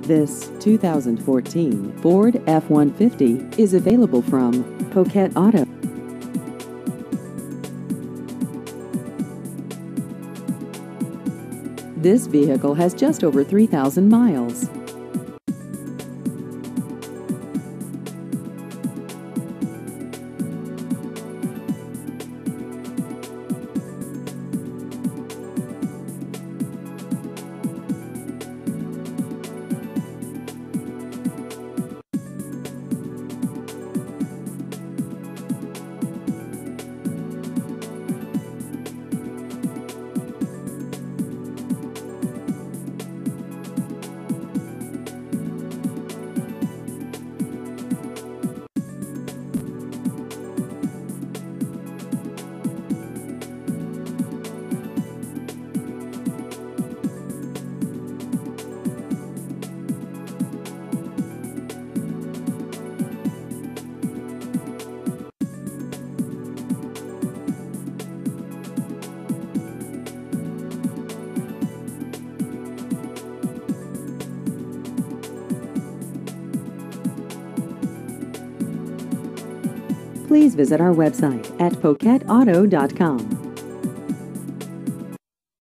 This 2014 Ford F-150 is available from Poquet Auto. This vehicle has just over 3,000 miles. Please visit our website at poquetauto.com.